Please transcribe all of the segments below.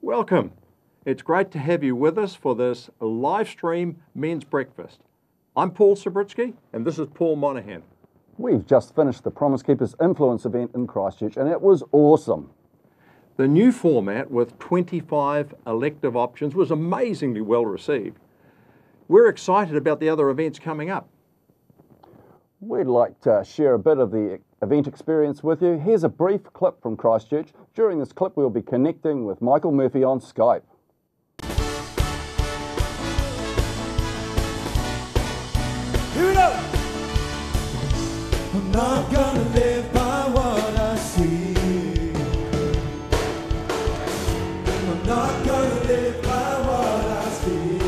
Welcome. It's great to have you with us for this live stream men's breakfast. I'm Paul Sabritsky and this is Paul Monaghan. We've just finished the Promise Keepers Influence event in Christchurch and it was awesome. The new format with 25 elective options was amazingly well received. We're excited about the other events coming up. We'd like to share a bit of the event experience with you. Here's a brief clip from Christchurch. During this clip, we'll be connecting with Michael Murphy on Skype. Here we go! I'm not gonna live by what I see. I'm not gonna live by what I see.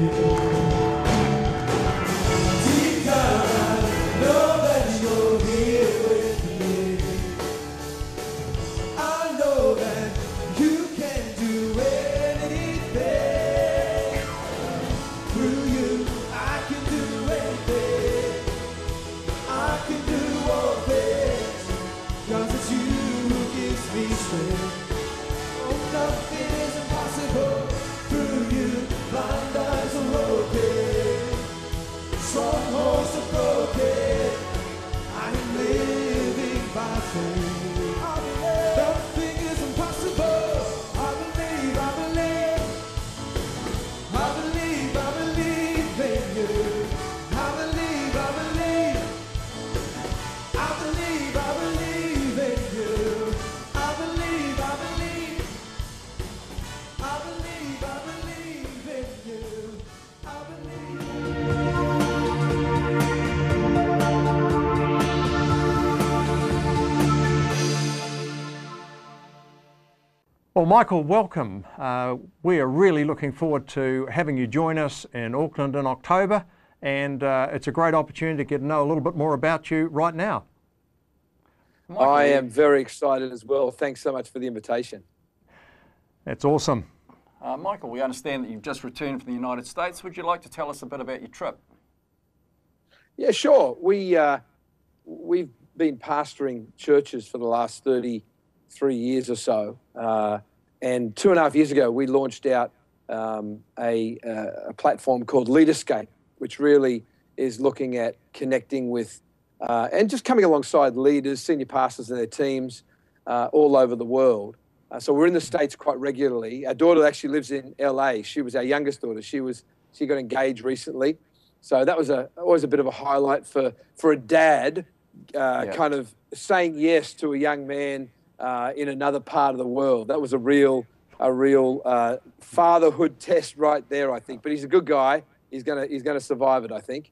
Deep down, I know that you're here with me. I know that you can do anything. Through you, I can do anything. I can do all things, 'cause it's you who gives me strength. Oh, nothing is impossible. Through you, blind eyes are open, strongholds are broken. I am living by faith. Nothing is impossible. I believe, I believe. I believe, I believe in you. I believe, I believe. I believe, I believe in you. I believe, I believe. I believe, I believe in you. I believe. Well, Michael, welcome. We are really looking forward to having you join us in Auckland in October, and it's a great opportunity to get to know a little bit more about you right now. I am very excited as well. Thanks so much for the invitation. That's awesome. Michael, we understand that you've just returned from the United States. Would you like to tell us a bit about your trip? Yeah, sure. We've been pastoring churches for the last 33 years or so. And 2.5 years ago, we launched out a platform called Leaderscape, which really is looking at connecting with and just coming alongside leaders, senior pastors and their teams all over the world. So we're in the States quite regularly. Our daughter actually lives in LA. She was our youngest daughter. She got engaged recently. So that was always a bit of a highlight for a dad, kind of saying yes to a young man in another part of the world. That was a real fatherhood test right there, I think. But he's a good guy. He's gonna survive it, I think.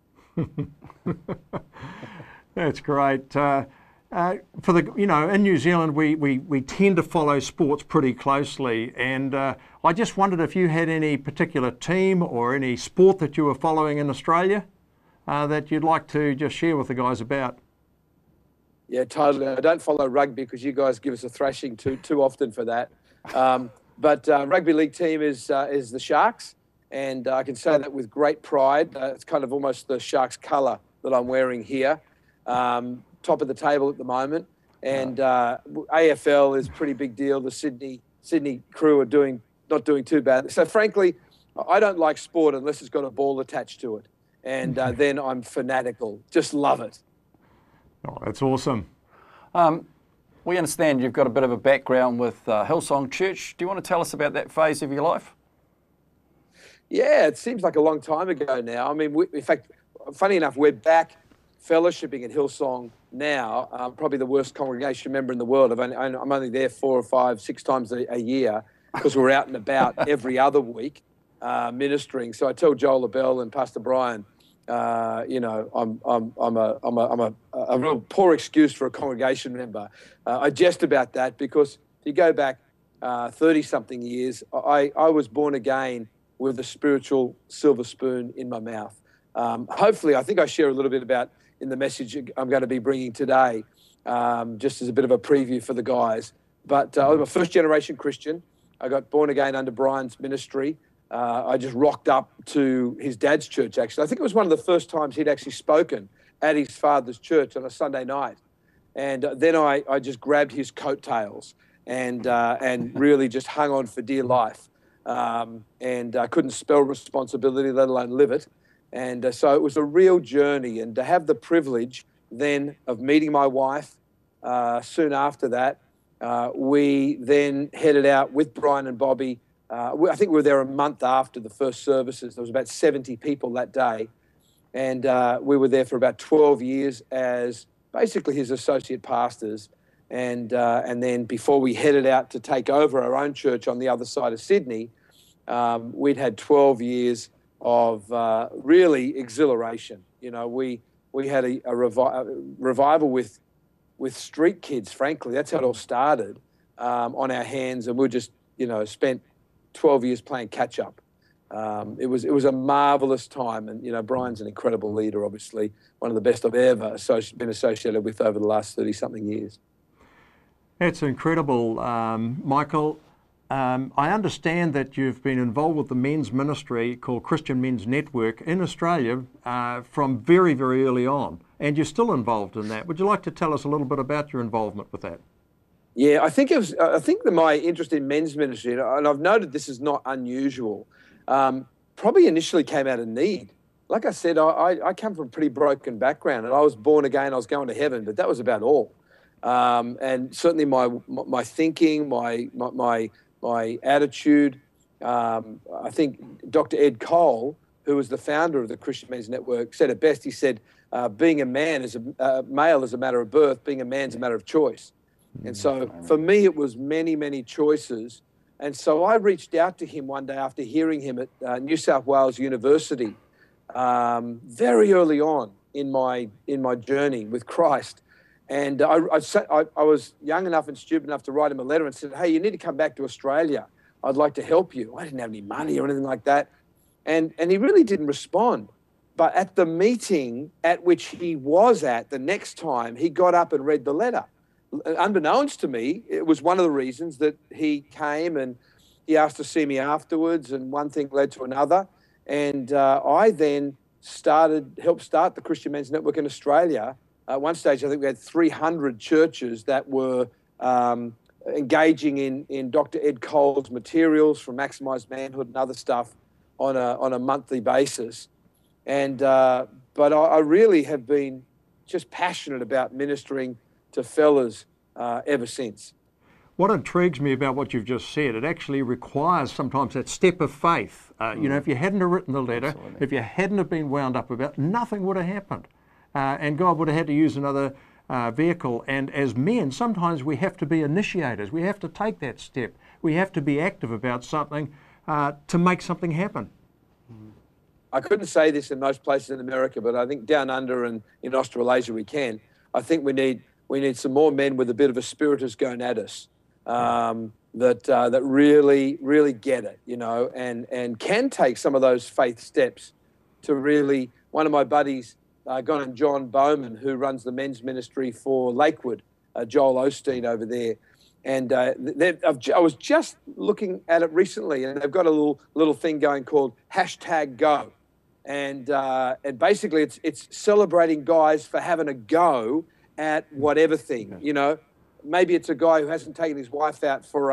That's great. For the, in New Zealand, we tend to follow sports pretty closely, and I just wondered if you had any particular team or any sport that you were following in Australia that you'd like to just share with the guys about. Yeah, totally. I don't follow rugby because you guys give us a thrashing too often for that. But rugby league team is the Sharks, and I can say that with great pride. It's kind of almost the Sharks colour that I'm wearing here. Top of the table at the moment, and AFL is a pretty big deal. The Sydney crew are not doing too bad. So frankly, I don't like sport unless it's got a ball attached to it, and then I'm fanatical. Just love it. Oh, that's awesome. We understand you've got a bit of a background with Hillsong Church. Do you want to tell us about that phase of your life? Yeah, it seems like a long time ago now. I mean, in fact, funny enough, we're back fellowshipping at Hillsong now. Probably the worst congregation member in the world. I'm only there 4 or 5, 6 times a year because we're out and about every other week ministering. So I tell Joel LaBelle and Pastor Brian, I'm a real poor excuse for a congregation member. I jest about that because if you go back 30-something years, I was born again with a spiritual silver spoon in my mouth. Hopefully, I think I share a little bit about in the message I'm going to be bringing today, just as a bit of a preview for the guys. But I'm a first-generation Christian. I got born again under Brian's ministry. I just rocked up to his dad's church, actually. I think it was one of the first times he'd actually spoken at his father's church on a Sunday night. And then I just grabbed his coattails and really just hung on for dear life. And couldn't spell responsibility, let alone live it. And so it was a real journey. And to have the privilege then of meeting my wife soon after that, we then headed out with Brian and Bobby. I think we were there a month after the first services. There was about 70 people that day. And we were there for about 12 years as basically his associate pastors. And then before we headed out to take over our own church on the other side of Sydney, we'd had 12 years of really exhilaration. You know, we had a revival with street kids, frankly. That's how it all started, on our hands, and we just, spent 12 years playing catch up. It was a marvelous time, and Brian's an incredible leader, obviously one of the best I've ever been associated with over the last 30-something years. It's incredible, Michael. I understand that you've been involved with the men's ministry called Christian Men's Network in Australia from very, very early on, and you're still involved in that. Would you like to tell us a little bit about your involvement with that? Yeah, I think that my interest in men's ministry, and I've noted this is not unusual, probably initially came out of need. Like I said, I come from a pretty broken background, and I was born again. I was going to heaven, but that was about all. And certainly my thinking, my attitude. I think Dr. Ed Cole, who was the founder of the Christian Men's Network, said it best. He said, being a man is a male is a matter of birth, being a man's a matter of choice. And so for me, it was many, many choices. And so I reached out to him one day after hearing him at New South Wales University, very early on in my journey with Christ. And I was young enough and stupid enough to write him a letter and said, hey, you need to come back to Australia. I'd like to help you. I didn't have any money or anything like that. And he really didn't respond. But at the meeting at which he was at the next time, he got up and read the letter. Unbeknownst to me, it was one of the reasons that he came, and he asked to see me afterwards, and one thing led to another. And I then helped start the Christian Men's Network in Australia. At one stage, I think we had 300 churches that were engaging in Dr. Ed Cole's materials from Maximised Manhood and other stuff on a monthly basis. And but I really have been just passionate about ministering to fellas ever since. What intrigues me about what you've just said, it actually requires sometimes that step of faith. If you hadn't have written the letter, absolutely, if you hadn't have been wound up about, nothing would have happened. And God would have had to use another vehicle. And as men, sometimes we have to be initiators. We have to take that step. We have to be active about something to make something happen. I couldn't say this in most places in America, but I think down under and in Australasia we can. I think we need some more men with a bit of a spiritus going at us, that really get it, and can take some of those faith steps to really. One of my buddies, a guy named John Bowman, who runs the men's ministry for Lakewood, Joel Osteen over there, and I was just looking at it recently, and they've got a little thing going called #Go, and basically it's celebrating guys for having a go at whatever thing. Maybe it's a guy who hasn't taken his wife out for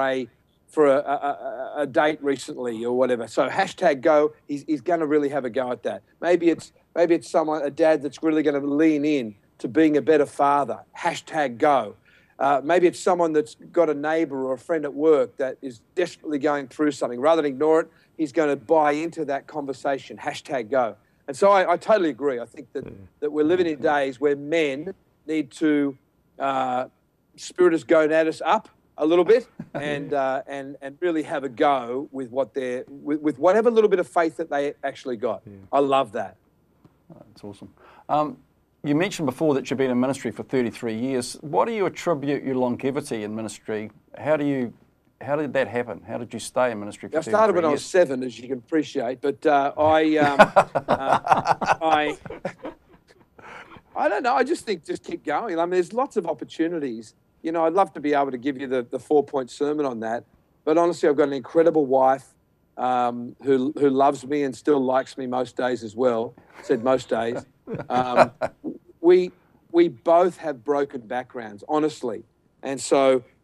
a date recently or whatever. So #Go, he's going to really have a go at that. Maybe it's a dad that's really going to lean in to being a better father. #Go. Maybe it's someone that's got a neighbour or a friend at work that is desperately going through something. Rather than ignore it, he's going to buy into that conversation. #Go. And so I totally agree. I think that we're living in days where men need to spiritus gonatus up a little bit and really have a go with with whatever little bit of faith that they actually got. Yeah. I love that. That's awesome. You mentioned before that you've been in ministry for 33 years. What do you attribute your longevity in ministry? How did that happen? How did you stay in ministry for 33 years? I started when I was 7, as you can appreciate, but I don't know. I just think just keep going. I mean, there's lots of opportunities. I'd love to be able to give you the 4-point sermon on that. But honestly, I've got an incredible wife who loves me and still likes me most days as well. Said most days. We both have broken backgrounds, honestly. And so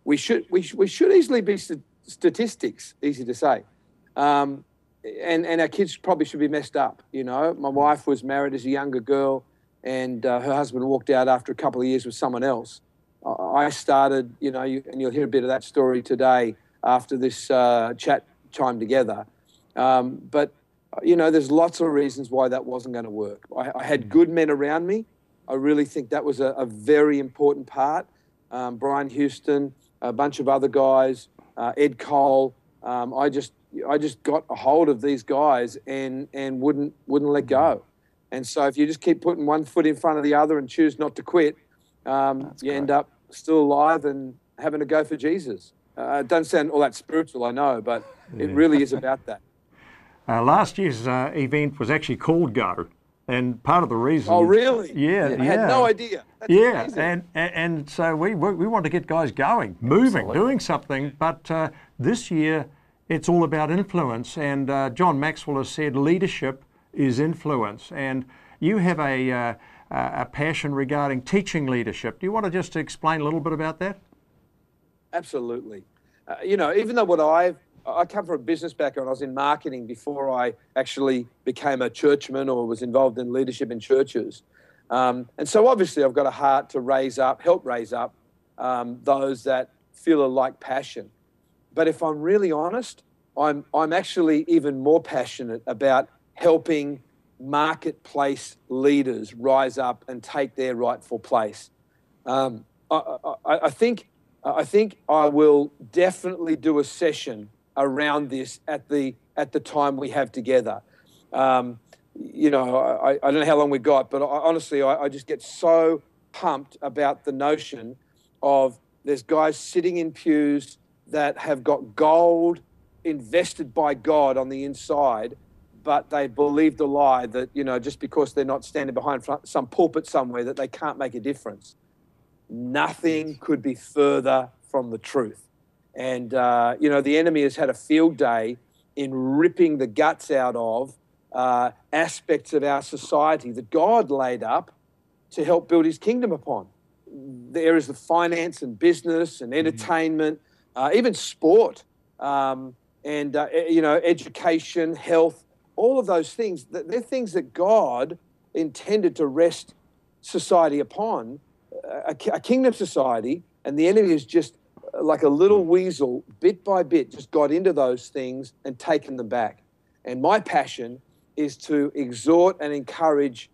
we should easily be statistics, easy to say. And our kids probably should be messed up, you know. My wife was married as a younger girl, and her husband walked out after a couple of years with someone else. I started, you know, and you'll hear a bit of that story today after this chat time together. But, you know, there's lots of reasons why that wasn't going to work. I had good men around me. I really think that was a very important part. Brian Houston, a bunch of other guys, Ed Cole. I just got a hold of these guys and wouldn't let go. And so if you just keep putting one foot in front of the other and choose not to quit, you end up still alive and having to go for Jesus. It doesn't sound all that spiritual, I know, but it really is about that. Last year's event was actually called Go, and part of the reason. Oh, really? Yeah, I had no idea. That's amazing. and so we want to get guys going, moving, doing something. But this year, it's all about influence. And John Maxwell has said leadership is influence. And you have a passion regarding teaching leadership. Do you want to just explain a little bit about that? Absolutely. You know, even though I come from a business background, I was in marketing before I actually became a churchman or was involved in leadership in churches. And so obviously I've got a heart to help raise up those that feel a like passion. But if I'm really honest, I'm actually even more passionate about helping marketplace leaders rise up and take their rightful place. I think I will definitely do a session around this at the time we have together. You know, I don't know how long we got, but honestly, I just get so pumped about the notion of there's guys sitting in pews that have got gold invested by God on the inside, but they believe the lie that, you know, just because they're not standing behind some pulpit somewhere that they can't make a difference. Nothing could be further from the truth. And, you know, the enemy has had a field day in ripping the guts out of aspects of our society that God laid up to help build his kingdom upon. The areas of finance and business and entertainment, even sport, and, you know, education, health, all of those things, they're things that God intended to rest society upon, a kingdom society, and the enemy is just like a little weasel, bit by bit, just got into those things and taken them back. And my passion is to exhort and encourage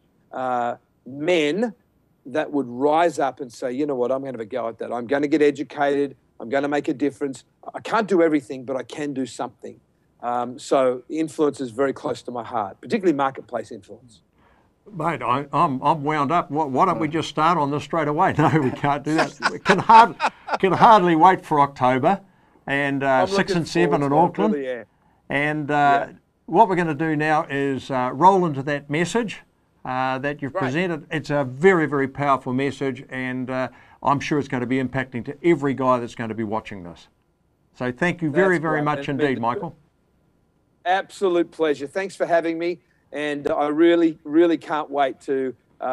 men that would rise up and say, you know what, I'm going to have a go at that. I'm going to get educated. I'm going to make a difference. I can't do everything, but I can do something. So influence is very close to my heart, particularly marketplace influence. Mate, I'm wound up. Why don't we just start on this straight away? No, we can't do that. We can hardly wait for October and 6 and 7 in Auckland. Really, and what we're going to do now is roll into that message that you've presented. It's a very, very powerful message, and I'm sure it's going to be impacting to every guy that's going to be watching this. So thank you very, very much indeed, Michael. Absolute pleasure. Thanks for having me. And I really, really can't wait to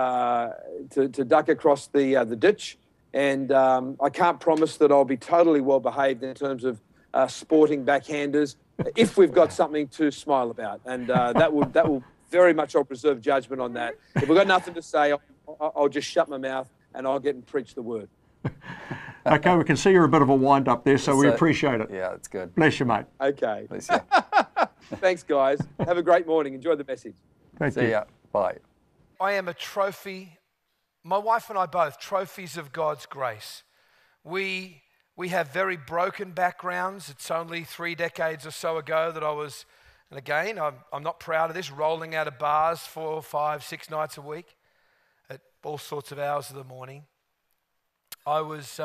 duck across the ditch. And I can't promise that I'll be totally well behaved in terms of sporting backhanders if we've got something to smile about. And that will very much, I'll preserve judgment on that. If we've got nothing to say, I'll just shut my mouth and I'll get and preach the word. Okay, we can see you're a bit of a wind up there, so we appreciate it. Yeah, that's good. Bless you, mate. Okay. Bless you. Thanks, guys. Have a great morning. Enjoy the message. Thank you. See ya. Bye. I am a trophy, my wife and I both, trophies of God's grace. We have very broken backgrounds. It's only 3 decades or so ago that I was, and again, I'm not proud of this, rolling out of bars 4, 5, 6 nights a week at all sorts of hours of the morning. I was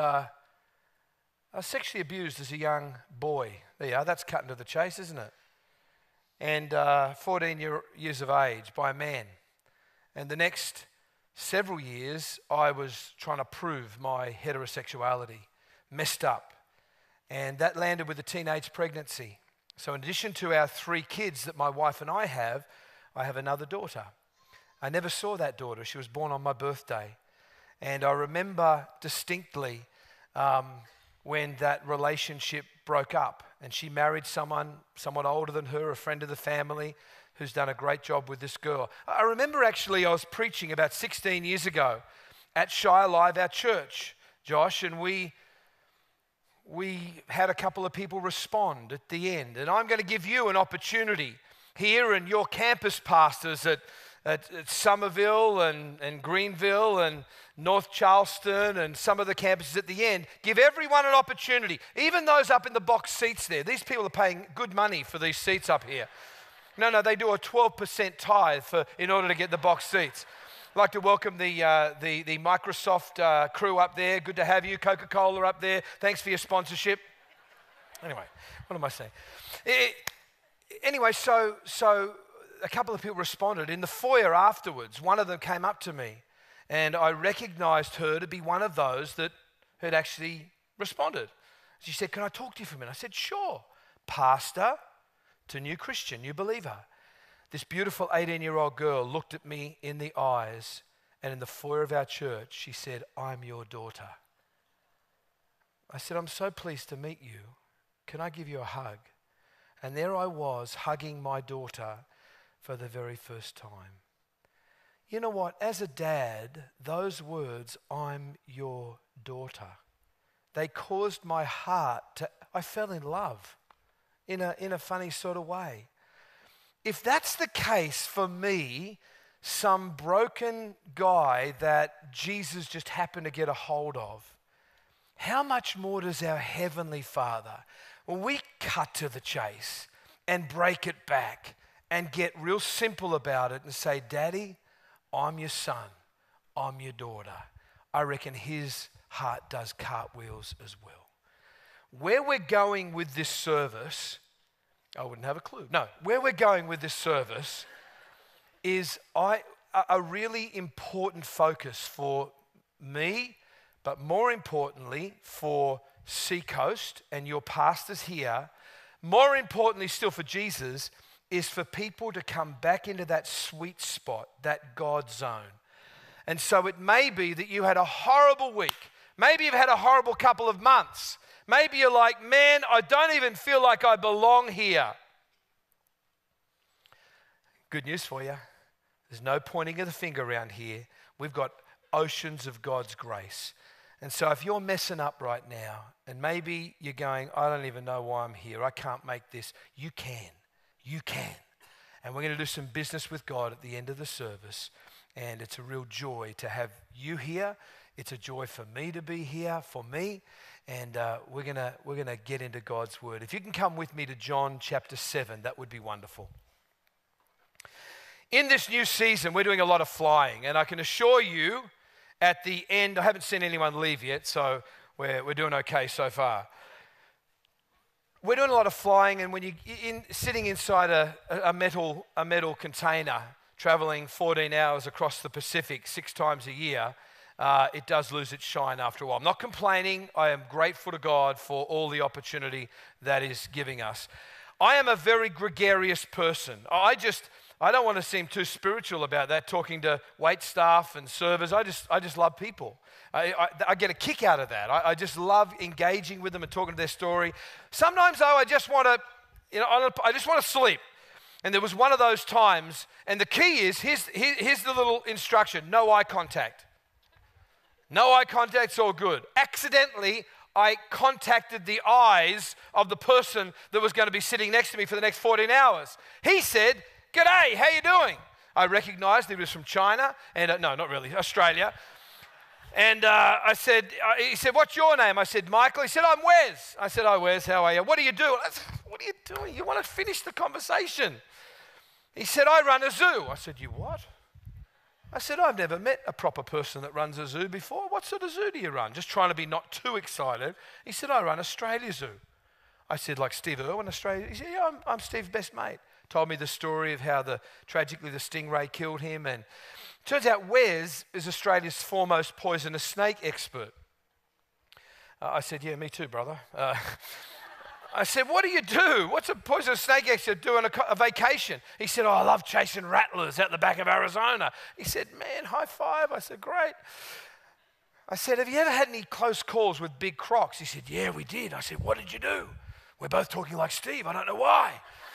sexually abused as a young boy. There you are, that's cutting to the chase, isn't it? And 14 years of age by a man. And the next several years, I was trying to prove my heterosexuality, messed up. And that landed with a teenage pregnancy. So in addition to our 3 kids that my wife and I have another daughter. I never saw that daughter. She was born on my birthday. And I remember distinctly when that relationship broke up and she married someone somewhat older than her, a friend of the family, who's done a great job with this girl. I remember actually I was preaching about 16 years ago at Shire Live, our church, Josh, and we had a couple of people respond at the end. And I'm going to give you an opportunity here, and your campus pastors at Somerville and Greenville and North Charleston and some of the campuses at the end, give everyone an opportunity, even those up in the box seats there. These people are paying good money for these seats up here. No, they do a 12% tithe in order to get the box seats. I'd like to welcome the Microsoft crew up there. Good to have you. Coca-Cola up there. Thanks for your sponsorship. Anyway, what am I saying? Anyway, so a couple of people responded. In the foyer afterwards, one of them came up to me, and I recognized her to be one of those that had actually responded. She said, "Can I talk to you for a minute?" I said, "Sure." Pastor to new Christian, new believer. This beautiful 18-year-old girl looked at me in the eyes, and in the foyer of our church, she said, "I'm your daughter." I said, "I'm so pleased to meet you. Can I give you a hug?" And there I was, hugging my daughter for the very first time. You know what? As a dad, those words, "I'm your daughter," they caused my heart to, I fell in love in a funny sort of way. If that's the case for me, some broken guy that Jesus just happened to get a hold of, how much more does our Heavenly Father, when we cut to the chase and break it back and get real simple about it and say, "Daddy, I'm your son, I'm your daughter," I reckon his heart does cartwheels as well. Where we're going with this service, I wouldn't have a clue. No, where we're going with this service is a really important focus for me, but more importantly for Seacoast and your pastors here, more importantly still for Jesus, is for people to come back into that sweet spot, that God zone. And so it may be that you had a horrible week. Maybe you've had a horrible couple of months. Maybe you're like, "Man, I don't even feel like I belong here." Good news for you. There's no pointing of the finger around here. We've got oceans of God's grace. And so if you're messing up right now, and maybe you're going, "I don't even know why I'm here. I can't make this." You can. You can. And we're going to do some business with God at the end of the service. And it's a real joy to have you here. It's a joy for me to be here, for me. And we're gonna get into God's word. If you can come with me to John chapter 7, that would be wonderful. In this new season, we're doing a lot of flying. And I can assure you, at the end, I haven't seen anyone leave yet, so we're doing okay so far. We're doing a lot of flying, and when you're sitting inside a metal container, traveling 14 hours across the Pacific 6 times a year, it does lose its shine after a while. I'm not complaining. I am grateful to God for all the opportunity that is giving us. I am a very gregarious person. I don't want to seem too spiritual about that, talking to wait staff and servers. I just love people. I get a kick out of that. I just love engaging with them and talking to their story. Sometimes though, I just want to sleep. And there was one of those times, and the key is, here's the little instruction: no eye contact. No eye contact's all good. Accidentally, I contacted the eyes of the person that was going to be sitting next to me for the next 14 hours. He said, "G'day, how you doing?" I recognized he was from China, and no, not really, Australia. And I said, he said, "What's your name?" I said, "Michael." He said, "I'm Wes." I said, "Hi, Wes, how are you? What do you do?" I said, "What are you doing? You want to finish the conversation." He said, "I run a zoo." I said, "You what?" I said, "I've never met a proper person that runs a zoo before. What sort of zoo do you run?" Just trying to be not too excited. He said, "I run Australia Zoo." I said, "Like Steve Irwin, Australia?" He said, "Yeah, I'm Steve's best mate." Told me the story of how tragically the stingray killed him. And turns out Wes is Australia's foremost poisonous snake expert. I said, "Yeah, me too, brother." I said, "What do you do? What's a poisonous snake expert do on a vacation?" He said, "Oh, I love chasing rattlers out the back of Arizona." He said, "Man, high five." I said, "Great." I said, have you ever had any close calls with big crocs? He said, yeah, we did. I said, what did you do? We're both talking like Steve. I don't know why.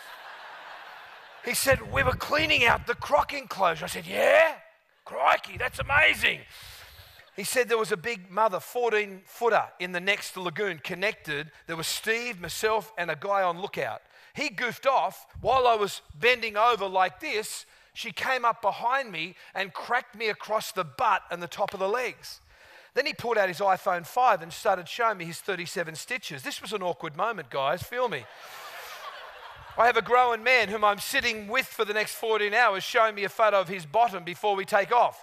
He said, we were cleaning out the croc enclosure. I said, yeah? Crikey, that's amazing. He said there was a big mother, 14-footer in the next lagoon connected. There was Steve, myself, and a guy on lookout. He goofed off while I was bending over like this. She came up behind me and cracked me across the butt and the top of the legs. Then he pulled out his iPhone 5 and started showing me his 37 stitches. This was an awkward moment, guys. Feel me. I have a grown man whom I'm sitting with for the next 14 hours showing me a photo of his bottom before we take off.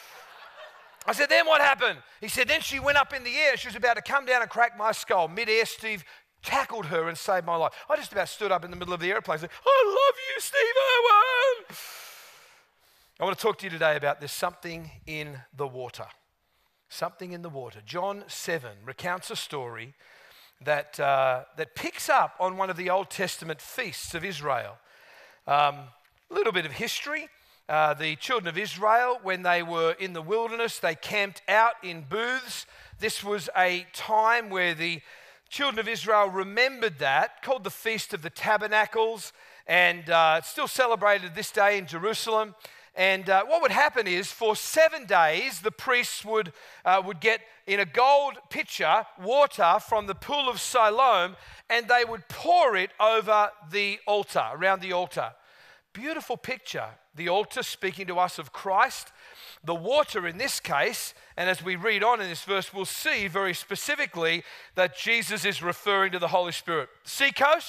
I said, then what happened? He said, then she went up in the air. She was about to come down and crack my skull. Mid-air, Steve tackled her and saved my life. I just about stood up in the middle of the airplane and said, I love you, Steve Irwin. I want to talk to you today about there's something in the water. Something in the water. John 7 recounts a story that picks up on one of the Old Testament feasts of Israel. A little bit of history. The children of Israel, when they were in the wilderness, they camped out in booths. This was a time where the children of Israel remembered that, called the Feast of the Tabernacles, and it's still celebrated this day in Jerusalem. And what would happen is, for 7 days, the priests would get in a gold pitcher water from the pool of Siloam, and they would pour it over the altar, around the altar. Beautiful picture. The altar speaking to us of Christ. The water in this case, and as we read on in this verse, we'll see very specifically that Jesus is referring to the Holy Spirit. Seacoast,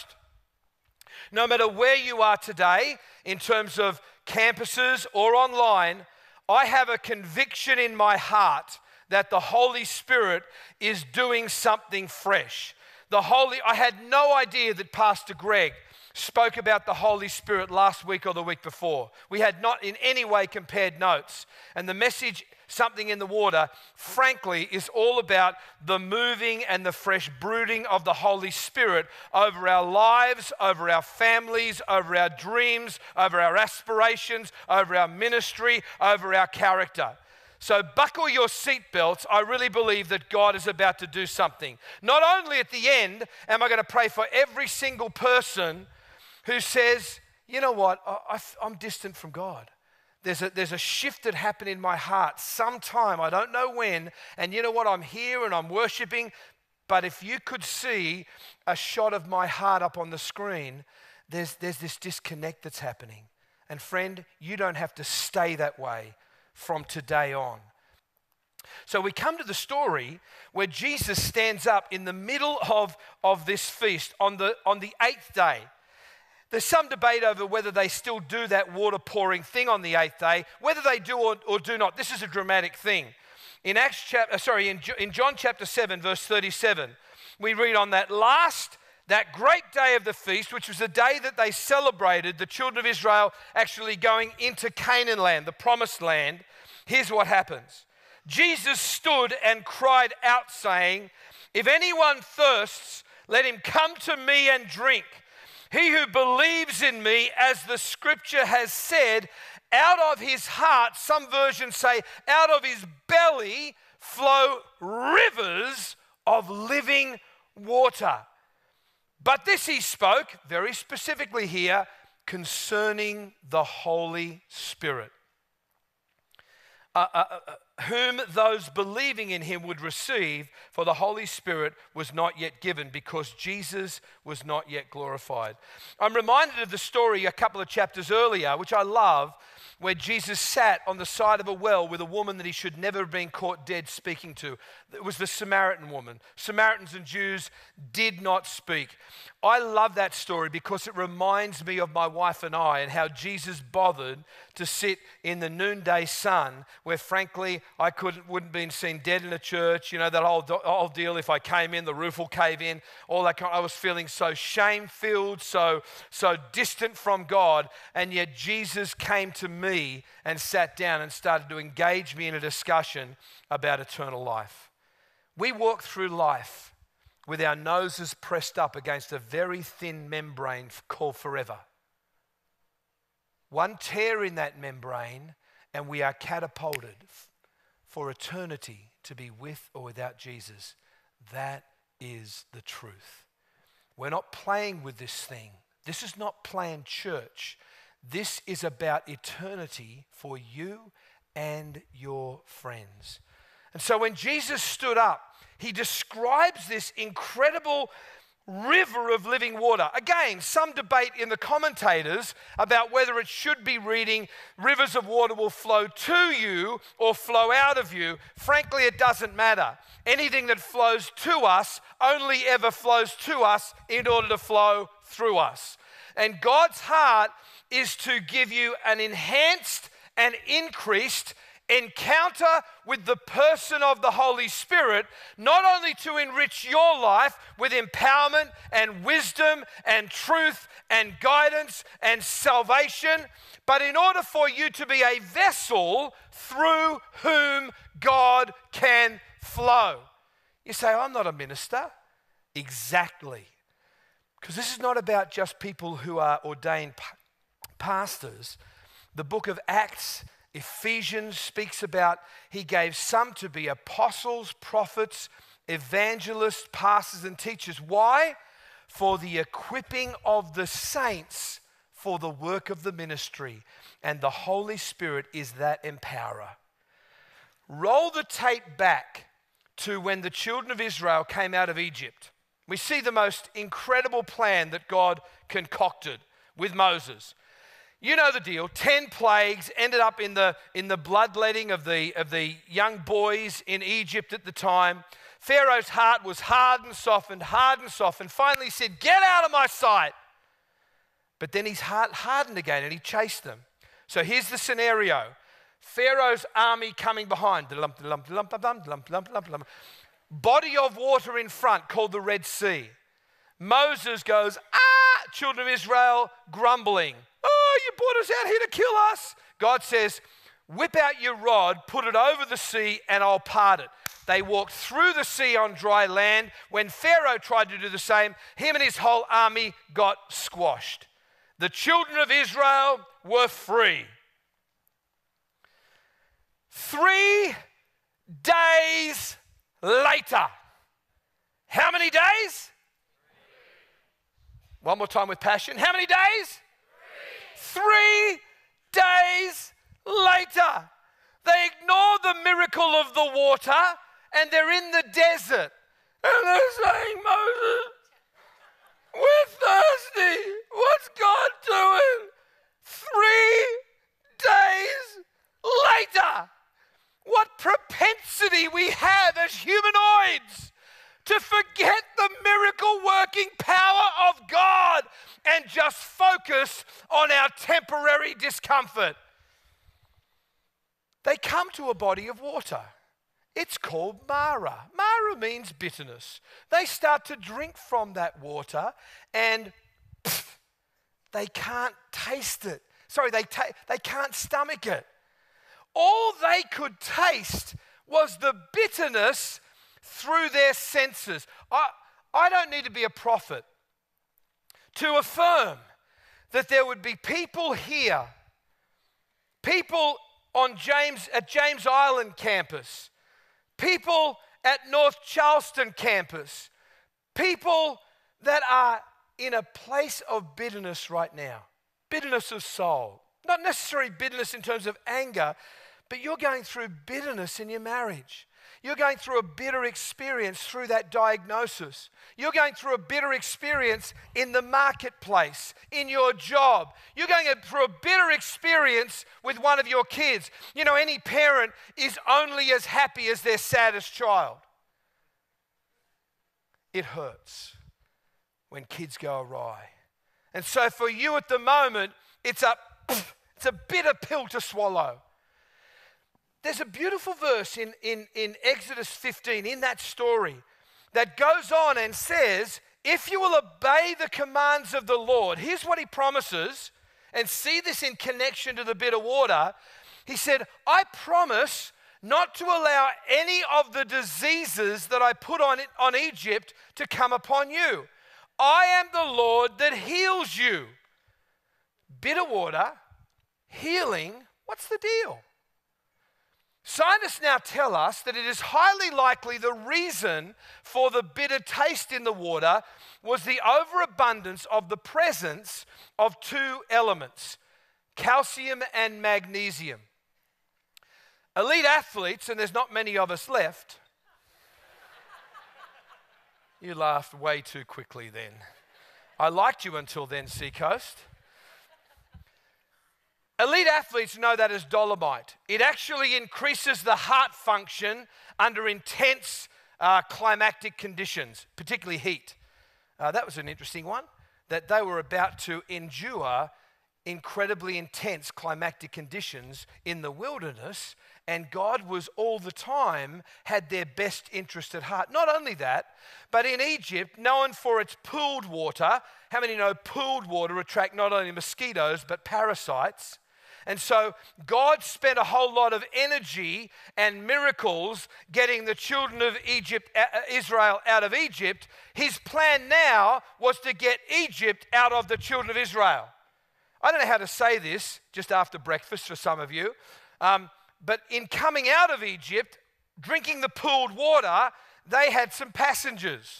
no matter where you are today, in terms of campuses or online, I have a conviction in my heart that the Holy Spirit is doing something fresh. I had no idea that Pastor Greg spoke about the Holy Spirit last week or the week before. We had not in any way compared notes. And the message, Something in the Water, frankly, is all about the moving and the fresh brooding of the Holy Spirit over our lives, over our families, over our dreams, over our aspirations, over our ministry, over our character. So buckle your seatbelts. I really believe that God is about to do something. Not only at the end am I going to pray for every single person who says, you know what, I'm distant from God. There's a shift that happened in my heart sometime, I don't know when, and you know what, I'm here and I'm worshiping, but if you could see a shot of my heart up on the screen, there's this disconnect that's happening. And friend, you don't have to stay that way from today on. So we come to the story where Jesus stands up in the middle of this feast on the 8th day. There's some debate over whether they still do that water pouring thing on the 8th day, whether they do or do not. This is a dramatic thing. In John chapter 7, verse 37, we read on that great day of the feast, which was the day that they celebrated the children of Israel actually going into Canaan land, the promised land. Here's what happens. Jesus stood and cried out, saying, if anyone thirsts, let him come to me and drink. He who believes in me, as the scripture has said, out of his heart, some versions say, out of his belly flow rivers of living water. But this he spoke, very specifically here, concerning the Holy Spirit, whom those believing in him would receive, for the Holy Spirit was not yet given, because Jesus was not yet glorified. I'm reminded of the story a couple of chapters earlier, which I love, where Jesus sat on the side of a well with a woman that he should never have been caught dead speaking to. It was the Samaritan woman. Samaritans and Jews did not speak. I love that story because it reminds me of my wife and I, and how Jesus bothered to sit in the noonday sun, where frankly I wouldn't been seen dead in a church. You know, that whole deal, if I came in, the roof will cave in, all that kind. I was feeling so shame-filled, so distant from God, and yet Jesus came to me and sat down and started to engage me in a discussion about eternal life. We walk through life with our noses pressed up against a very thin membrane called forever. One tear in that membrane and we are catapulted for eternity to be with or without Jesus. That is the truth. We're not playing with this thing. This is not playing church. This is about eternity for you and your friends. And so when Jesus stood up, he describes this incredible river of living water. Again, some debate in the commentators about whether it should be reading rivers of water will flow to you or flow out of you. Frankly, it doesn't matter. Anything that flows to us only ever flows to us in order to flow through us. And God's heart is to give you an enhanced and increased encounter with the person of the Holy Spirit, not only to enrich your life with empowerment and wisdom and truth and guidance and salvation, but in order for you to be a vessel through whom God can flow. You say, I'm not a minister. Exactly. Because this is not about just people who are ordained pastors. The book of Acts, Ephesians speaks about he gave some to be apostles, prophets, evangelists, pastors, and teachers. Why? For the equipping of the saints for the work of the ministry. And the Holy Spirit is that empowerer. Roll the tape back to when the children of Israel came out of Egypt. We see the most incredible plan that God concocted with Moses. You know the deal. 10 plagues ended up in the bloodletting of the young boys in Egypt at the time. Pharaoh's heart was hard and softened. Finally said, "Get out of my sight." But then his heart hardened again and he chased them. So here's the scenario. Pharaoh's army coming behind. Body of water in front called the Red Sea. Moses goes, children of Israel grumbling. Oh, you brought us out here to kill us. God says, whip out your rod, put it over the sea, and I'll part it. They walked through the sea on dry land. When Pharaoh tried to do the same, him and his whole army got squashed. The children of Israel were free. 3 days later. How many days? 3. One more time with passion. How many days? 3. 3 days later. They ignore the miracle of the water and they're in the desert. And they're saying, Moses, we're thirsty. What's God doing? 3 days later. What propensity we have as humanoids to forget the miracle working power of God and just focus on our temporary discomfort. They come to a body of water. It's called Mara. Mara means bitterness. They start to drink from that water and they can't taste it. Sorry, they can't stomach it. All they could taste was the bitterness through their senses. I don't need to be a prophet to affirm that there would be people here, people at James Island campus, people at North Charleston campus, people that are in a place of bitterness right now, bitterness of soul. Not necessarily bitterness in terms of anger, but you're going through bitterness in your marriage. You're going through a bitter experience through that diagnosis. You're going through a bitter experience in the marketplace, in your job. You're going through a bitter experience with one of your kids. You know, any parent is only as happy as their saddest child. It hurts when kids go awry. And so for you at the moment, it's a bitter pill to swallow. There's a beautiful verse in Exodus 15, in that story, that goes on and says, if you will obey the commands of the Lord, here's what he promises, and see this in connection to the bitter water. He said, I promise not to allow any of the diseases that I put on Egypt to come upon you. I am the Lord that heals you. Bitter water, healing, what's the deal? Scientists now tell us that it is highly likely the reason for the bitter taste in the water was the overabundance of the presence of two elements, calcium and magnesium. Elite athletes, and there's not many of us left. You laughed way too quickly then. I liked you until then, Seacoast. Elite athletes know that as dolomite. It actually increases the heart function under intense climactic conditions, particularly heat. That was an interesting one, that they were about to endure incredibly intense climactic conditions in the wilderness, and God was all the time had their best interest at heart. Not only that, but in Egypt, known for its pooled water, how many know pooled water attract not only mosquitoes but parasites? And so God spent a whole lot of energy and miracles getting the children of Israel out of Egypt. His plan now was to get Egypt out of the children of Israel. I don't know how to say this just after breakfast for some of you, but in coming out of Egypt, drinking the pooled water, they had some passengers,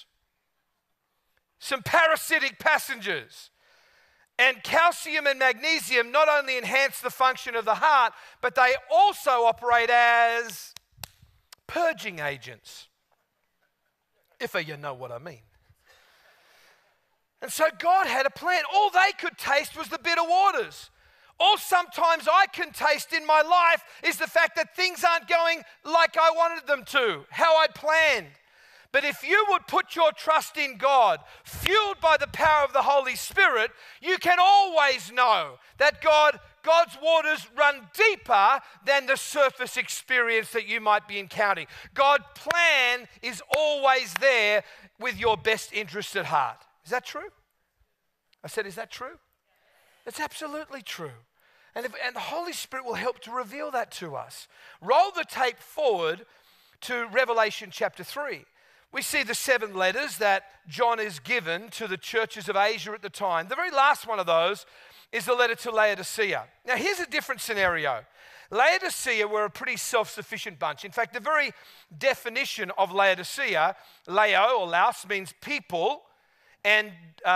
some parasitic passengers. And calcium and magnesium not only enhance the function of the heart, but they also operate as purging agents, if you know what I mean. And so God had a plan. All they could taste was the bitter waters. All sometimes I can taste in my life is the fact that things aren't going like I wanted them to, how I'd planned. But if you would put your trust in God, fueled by the power of the Holy Spirit, you can always know that God's waters run deeper than the surface experience that you might be encountering. God's plan is always there with your best interest at heart. Is that true? I said, is that true? It's absolutely true. And the Holy Spirit will help to reveal that to us. Roll the tape forward to Revelation chapter 3. We see the 7 letters that John is given to the churches of Asia at the time. The very last one of those is the letter to Laodicea. Now, here's a different scenario. Laodicea were a pretty self-sufficient bunch. In fact, the very definition of Laodicea, Lao or Laos, means people, and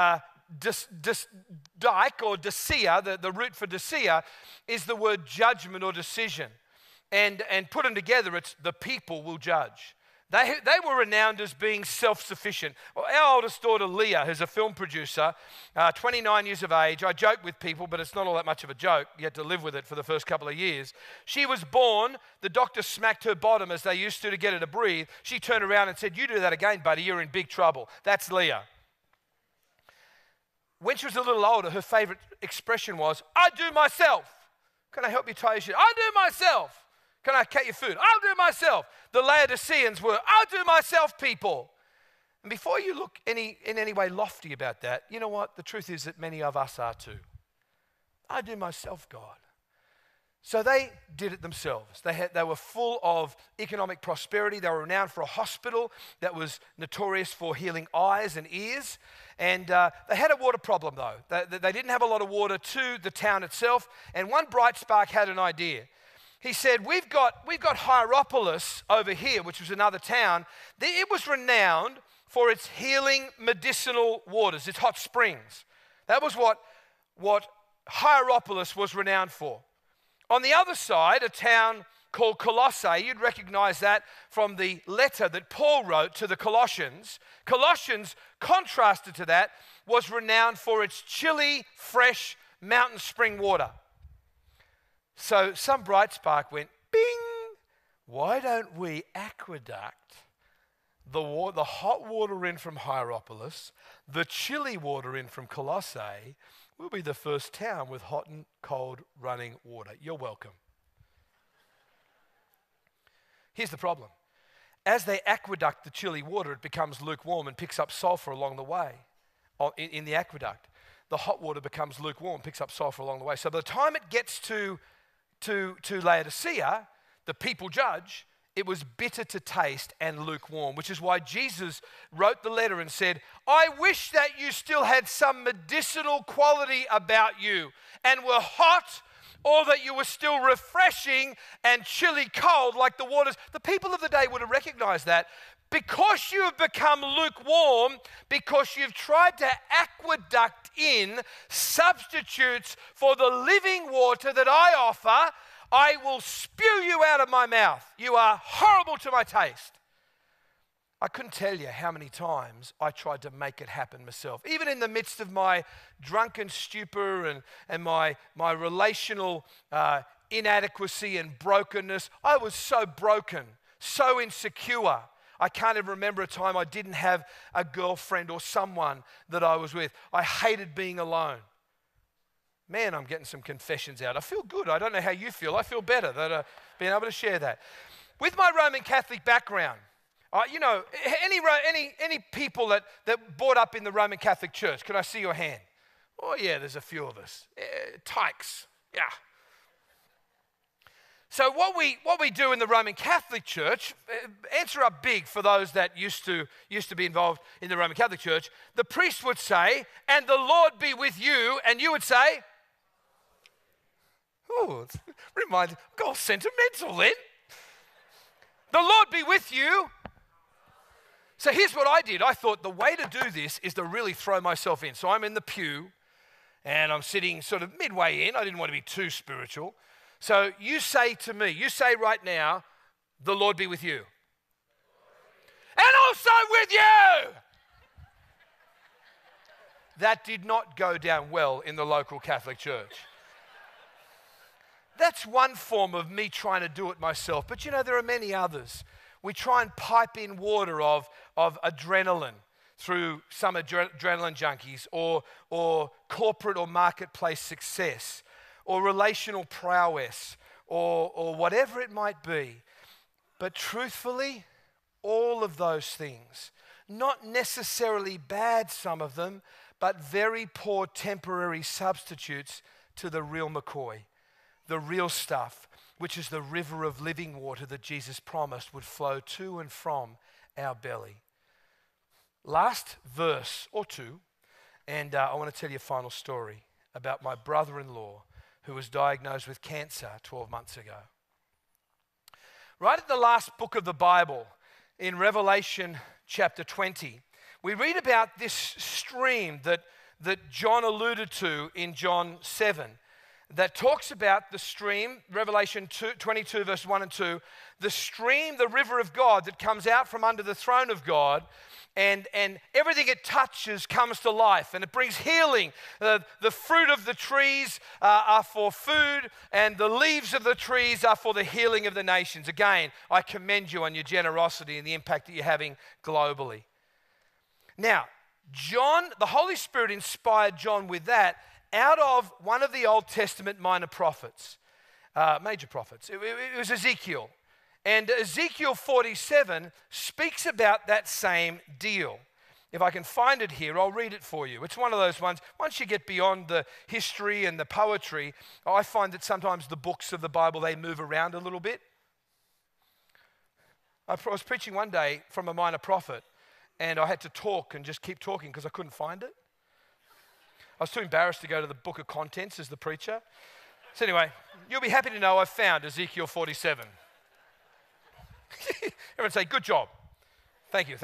dike or Decea, the root for Decea, is the word judgment or decision. And put them together, it's the people will judge. They were renowned as being self-sufficient. Well, our oldest daughter, Leah, who's a film producer, 29 years of age. I joke with people, but it's not all that much of a joke. You had to live with it for the first couple of years. She was born, the doctor smacked her bottom as they used to get her to breathe. She turned around and said, "You do that again, buddy, you're in big trouble." That's Leah. When she was a little older, her favorite expression was, "I do myself." Can I help you tie your shoe? "I do myself." Can I cut your food? "I'll do myself." The Laodiceans were, "I'll do myself" people. And before you look in any way lofty about that, you know what? The truth is that many of us are too. "I do myself, God." So they did it themselves. They were full of economic prosperity. They were renowned for a hospital that was notorious for healing eyes and ears. And they had a water problem, though. They didn't have a lot of water to the town itself. And one bright spark had an idea. He said, we've got Hierapolis over here, which was another town. It was renowned for its healing medicinal waters, its hot springs. That was what Hierapolis was renowned for. On the other side, a town called Colossae, you'd recognize that from the letter that Paul wrote to the Colossians. Colossians, contrasted to that, was renowned for its chilly, fresh mountain spring water. So some bright spark went, bing! Why don't we aqueduct the hot water in from Hierapolis, the chilly water in from Colossae? We'll be the first town with hot and cold running water. You're welcome. Here's the problem. As they aqueduct the chilly water, it becomes lukewarm and picks up sulfur along the way in the aqueduct. The hot water becomes lukewarm, picks up sulfur along the way. So by the time it gets to Laodicea, the people judge, it was bitter to taste and lukewarm, which is why Jesus wrote the letter and said, "I wish that you still had some medicinal quality about you and were hot or that you were still refreshing and chilly cold like the waters. The people of the day would have recognized that. Because you have become lukewarm, because you've tried to aqueduct in substitutes for the living water that I offer, I will spew you out of my mouth. You are horrible to my taste. I couldn't tell you how many times I tried to make it happen myself. Even in the midst of my drunken stupor and my relational inadequacy and brokenness, I was so broken, so insecure. I can't even remember a time I didn't have a girlfriend or someone that I was with. I hated being alone. Man, I'm getting some confessions out. I feel good. I don't know how you feel. I feel better that being able to share that. With my Roman Catholic background, you know, any people that brought up in the Roman Catholic Church, can I see your hand? Oh yeah, there's a few of us. Tykes, yeah. So what we do in the Roman Catholic Church, answer up big for those that used to be involved in the Roman Catholic Church. The priest would say, "And the Lord be with you," and you would say, "Oh, it reminds me, got sentimental then." The Lord be with you. So here's what I did. I thought the way to do this is to really throw myself in. So I'm in the pew, and I'm sitting sort of midway in. I didn't want to be too spiritual. So you say to me, you say right now, "The Lord be with you." And also with you. That did not go down well in the local Catholic Church. That's one form of me trying to do it myself. But you know, there are many others. We try and pipe in water of adrenaline through some adrenaline junkies or corporate or marketplace success, or relational prowess, or whatever it might be. But truthfully, all of those things, not necessarily bad, some of them, but very poor temporary substitutes to the real McCoy, the real stuff, which is the river of living water that Jesus promised would flow to and from our belly. Last verse or two, and I want to tell you a final story about my brother-in-law who was diagnosed with cancer 12 months ago. Right at the last book of the Bible, in Revelation chapter 20, we read about this stream that John alluded to in John 7, that talks about the stream, Revelation 22, verse 1 and 2, the stream, the river of God that comes out from under the throne of God, and everything it touches comes to life, and it brings healing. The fruit of the trees are for food, and the leaves of the trees are for the healing of the nations. Again, I commend you on your generosity and the impact that you're having globally. Now, John, the Holy Spirit inspired John with that out of one of the Old Testament major prophets. It was Ezekiel. And Ezekiel 47 speaks about that same deal. If I can find it here, I'll read it for you. It's one of those ones, once you get beyond the history and the poetry, I find that sometimes the books of the Bible, they move around a little bit. I was preaching one day from a minor prophet, and I had to talk and just keep talking because I couldn't find it. I was too embarrassed to go to the book of contents as the preacher. So anyway, you'll be happy to know I've found Ezekiel 47. Everyone say, "Good job." Thank you.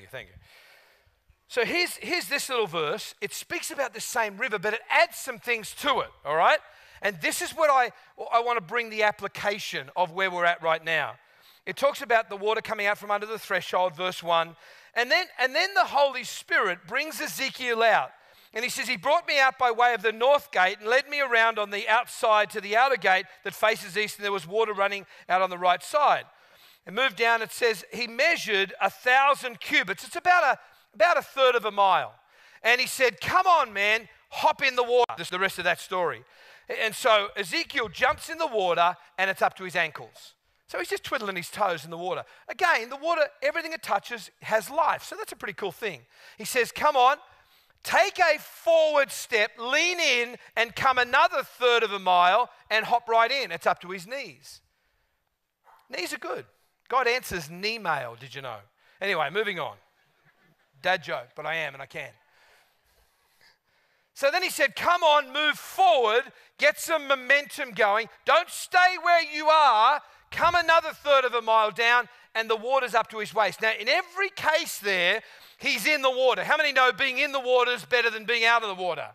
So here's this little verse. It speaks about the same river, but it adds some things to it, all right? And this is what I want to bring the application of where we're at right now. It talks about the water coming out from under the threshold, verse 1. And then the Holy Spirit brings Ezekiel out. And he says, "He brought me out by way of the north gate and led me around on the outside to the outer gate that faces east, and there was water running out on the right side." And moved down, it says, he measured 1,000 cubits. It's about a third of a mile. And he said, "Come on, man, hop in the water." This is the rest of that story. And so Ezekiel jumps in the water, and it's up to his ankles. So he's just twiddling his toes in the water. Again, the water, everything it touches has life. So that's a pretty cool thing. He says, "Come on, take a forward step, lean in, and come another third of a mile and hop right in." It's up to his knees. Knees are good. God answers knee mail, did you know? Anyway, moving on. Dad joke, but I am and I can. So then he said, come on, move forward, get some momentum going. Don't stay where you are. Come another third of a mile down, and the water's up to his waist. Now, in every case there, he's in the water. How many know being in the water is better than being out of the water?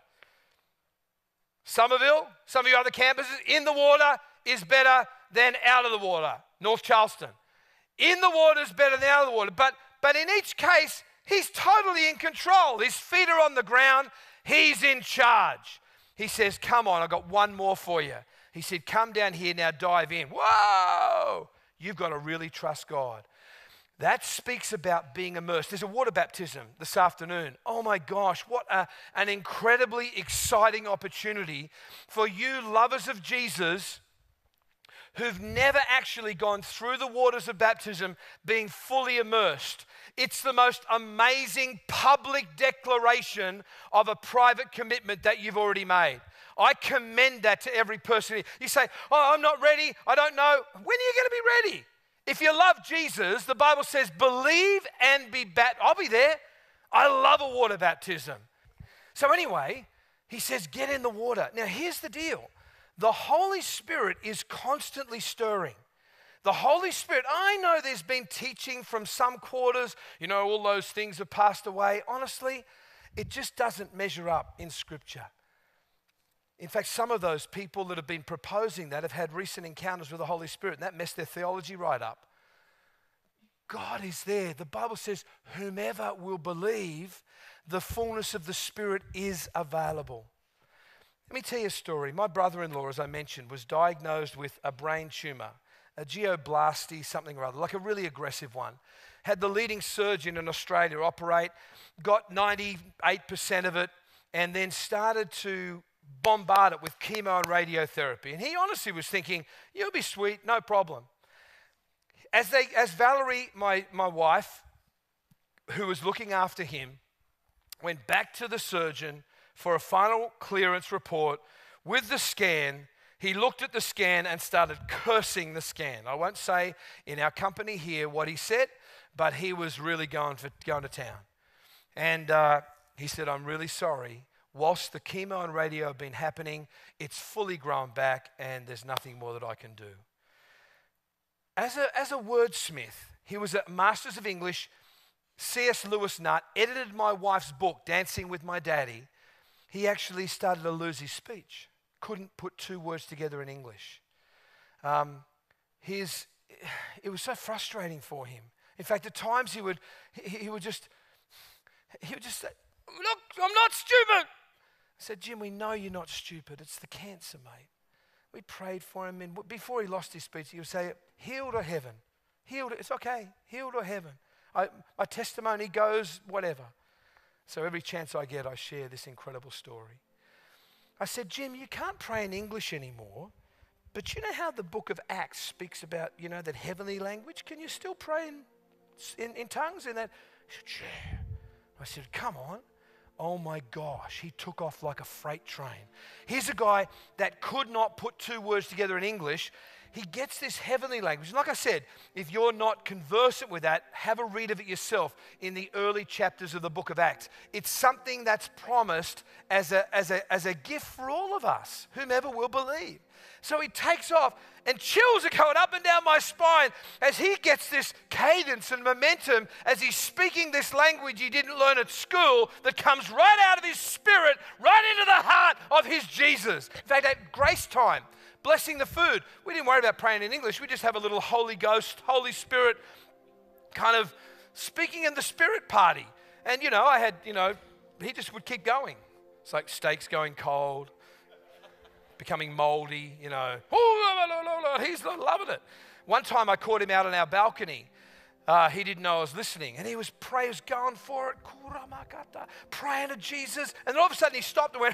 Somerville, some of your other campuses, in the water is better than out of the water. North Charleston. In the water is better than out of the water. But in each case, he's totally in control. His feet are on the ground. He's in charge. He says, come on, I've got one more for you. He said, come down here now, dive in. Whoa! You've got to really trust God. That speaks about being immersed. There's a water baptism this afternoon. Oh my gosh, what an incredibly exciting opportunity for you lovers of Jesus who've never actually gone through the waters of baptism being fully immersed. It's the most amazing public declaration of a private commitment that you've already made. I commend that to every person. You say, oh, I'm not ready, I don't know. When are you going to be ready? If you love Jesus, the Bible says, believe and be baptized. I'll be there. I love a water baptism. So anyway, he says, get in the water. Now here's the deal. The Holy Spirit is constantly stirring. The Holy Spirit, I know there's been teaching from some quarters, all those things have passed away. Honestly, it just doesn't measure up in Scripture. In fact, some of those people that have been proposing that have had recent encounters with the Holy Spirit, and that messed their theology right up. God is there. The Bible says, whomever will believe, the fullness of the Spirit is available. Let me tell you a story. My brother-in-law, as I mentioned, was diagnosed with a brain tumor, a geoblasty, something or other, like a really aggressive one. Had the leading surgeon in Australia operate, got 98% of it, and then started to bombard it with chemo and radiotherapy. And he honestly was thinking, you'll be sweet, no problem. As Valerie, my wife, who was looking after him, went back to the surgeon for a final clearance report with the scan, he looked at the scan and started cursing the scan. I won't say in our company here what he said, but he was really going to town. And he said, I'm really sorry. Whilst the chemo and radio have been happening, it's fully grown back and there's nothing more that I can do. As a wordsmith, he was a Masters of English, C.S. Lewis nut, edited my wife's book, Dancing with My Daddy. He actually started to lose his speech. Couldn't put two words together in English. It was so frustrating for him. In fact, at times he would just say, look, I'm not stupid. I said, Jim, we know you're not stupid. It's the cancer, mate. We prayed for him, and before he lost his speech, he would say, healed or heaven. Healed, it's okay. Healed or heaven. My testimony goes, whatever. So every chance I get, I share this incredible story. I said, Jim, you can't pray in English anymore, but you know how the book of Acts speaks about, that heavenly language? Can you still pray in tongues in that? He said, yeah. I said, come on. Oh my gosh, he took off like a freight train. Here's a guy that could not put two words together in English. He gets this heavenly language. And like I said, if you're not conversant with that, have a read of it yourself in the early chapters of the book of Acts. It's something that's promised as a gift for all of us, whomever will believe. So he takes off, and chills are going up and down my spine as he gets this cadence and momentum as he's speaking this language he didn't learn at school that comes right out of his spirit, right into the heart of his Jesus. In fact, at grace time, blessing the food, we didn't worry about praying in English. We just have a little Holy Ghost, Holy Spirit kind of speaking in the Spirit party. And, I had, he just would keep going. It's like steaks going cold, becoming moldy, he's loving it. One time I caught him out on our balcony. He didn't know I was listening, and he was going for it, praying to Jesus, and then all of a sudden he stopped and went,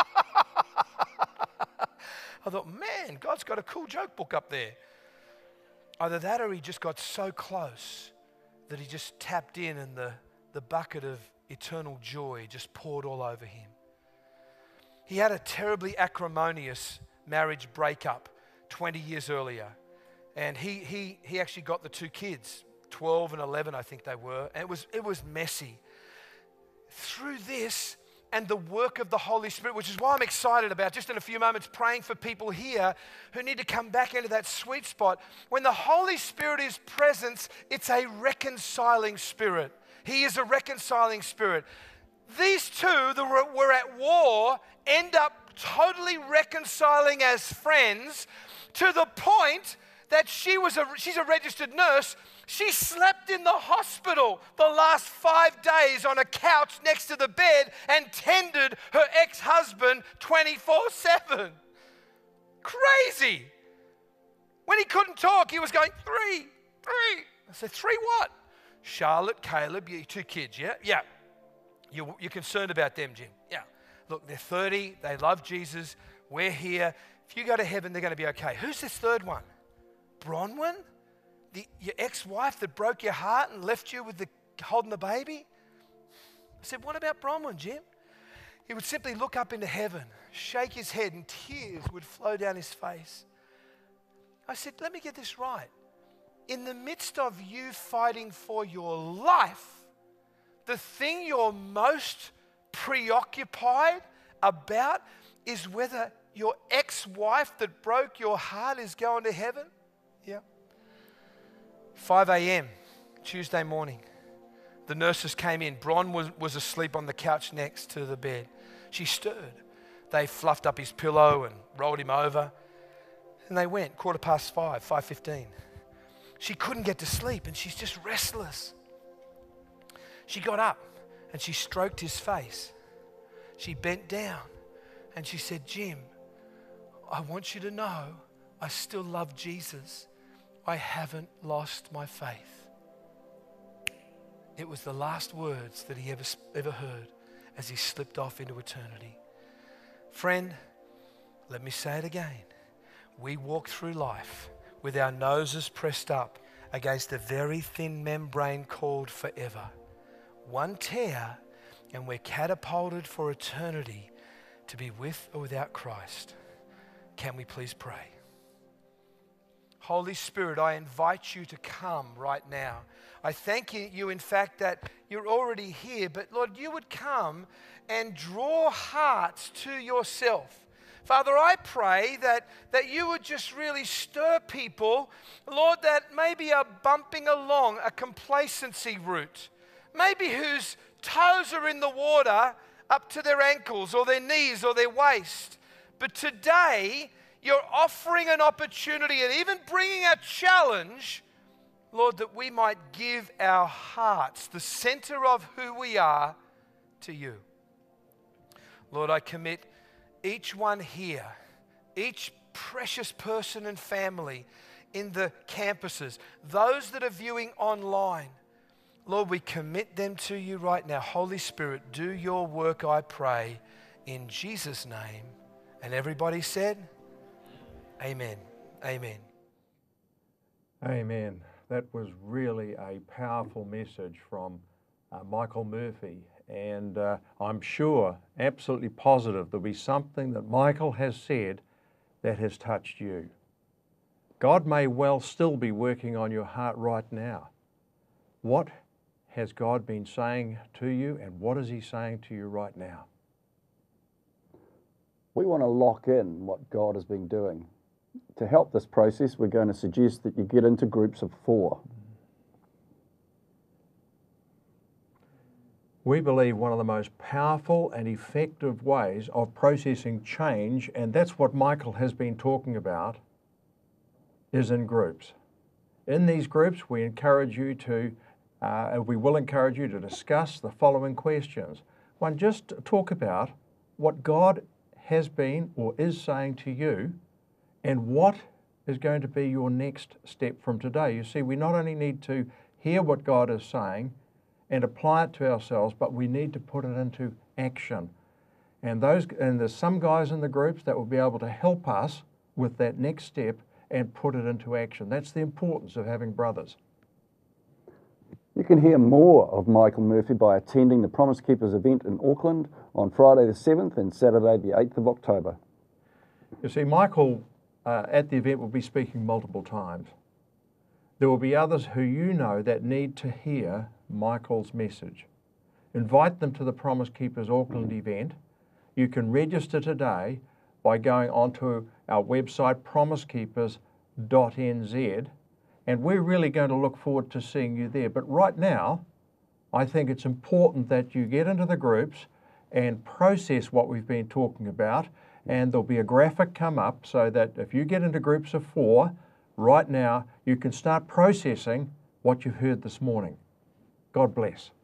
I thought, man, God's got a cool joke book up there. Either that or he just got so close that he just tapped in and the bucket of eternal joy just poured all over him. He had a terribly acrimonious marriage breakup 20 years earlier. And he actually got the two kids, 12 and 11 I think they were. And it was messy. Through this, and the work of the Holy Spirit, which is why I'm excited about, just in a few moments, praying for people here who need to come back into that sweet spot. When the Holy Spirit is present, it's a reconciling spirit. He is a reconciling spirit. These two that were at war end up totally reconciling as friends, to the point that she's a registered nurse. She slept in the hospital the last 5 days on a couch next to the bed and tended her ex-husband 24/7. Crazy. When he couldn't talk, he was going, 3. I said, 3 what? Charlotte, Caleb, your 2 kids, yeah? Yeah. You're concerned about them, Jim. Yeah. Look, they're 30. They love Jesus. We're here. If you go to heaven, they're going to be okay. Who's this third one? Bronwyn? Your ex-wife that broke your heart and left you with holding the baby? I said, what about Bronwyn, Jim? He would simply look up into heaven, shake his head, and tears would flow down his face. I said, let me get this right. In the midst of you fighting for your life, the thing you're most preoccupied about is whether your ex-wife that broke your heart is going to heaven? Yeah. 5 a.m. Tuesday morning. The nurses came in. Bron was asleep on the couch next to the bed. She stirred. They fluffed up his pillow and rolled him over. And they went, 5:15, 5:15. She couldn't get to sleep and she's just restless. She got up and she stroked his face. She bent down and she said, Jim, I want you to know I still love Jesus. I haven't lost my faith. It was the last words that he ever heard as he slipped off into eternity. Friend, let me say it again. We walk through life with our noses pressed up against a very thin membrane called forever. One tear and we're catapulted for eternity to be with or without Christ. Can we please pray? Holy Spirit, I invite you to come right now. I thank you, in fact, that you're already here, but Lord, you would come and draw hearts to yourself. Father, I pray that you would just really stir people, Lord, that maybe are bumping along a complacency route, maybe whose toes are in the water up to their ankles or their knees or their waist. But today, you're offering an opportunity and even bringing a challenge, Lord, that we might give our hearts, the center of who we are, to you. Lord, I commit each one here, each precious person and family in the campuses, those that are viewing online. Lord, we commit them to you right now. Holy Spirit, do your work, I pray, in Jesus' name. And everybody said, amen. Amen. Amen. That was really a powerful message from Michael Murphy. And I'm sure, absolutely positive, there'll be something that Michael has said that has touched you. God may well still be working on your heart right now. What has God been saying to you, and what is he saying to you right now? We want to lock in what God has been doing. To help this process, we're going to suggest that you get into groups of 4. We believe one of the most powerful and effective ways of processing change, and that's what Michael has been talking about, is in groups. In these groups, we will encourage you to discuss the following questions. One, just talk about what God has been or is saying to you, and what is going to be your next step from today. You see, we not only need to hear what God is saying and apply it to ourselves, but we need to put it into action. And there's some guys in the groups that will be able to help us with that next step and put it into action. That's the importance of having brothers. You can hear more of Michael Murphy by attending the Promise Keepers event in Auckland on Friday the 7th and Saturday the 8th of October. You see, Michael at the event will be speaking multiple times. There will be others who you know that need to hear Michael's message. invite them to the Promise Keepers Auckland event. You can register today by going onto our website, promisekeepers.nz, and we're really going to look forward to seeing you there. But right now, I think it's important that you get into the groups and process what we've been talking about, and there'll be a graphic come up so that if you get into groups of 4, right now, you can start processing what you've heard this morning. God bless.